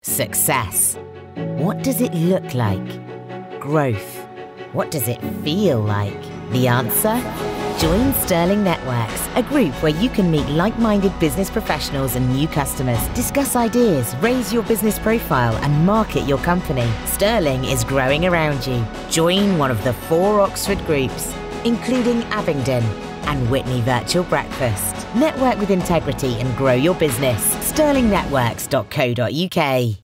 Success. What does it look like? Growth. What does it feel like? The answer? Join Sterling Networks, a group where you can meet like-minded business professionals and new customers, discuss ideas, raise your business profile and market your company. Sterling is growing around you. Join one of the 4 Oxford groups, including Abingdon and Whitney Virtual Breakfast. Network with integrity and grow your business. sterlingnetworks.co.uk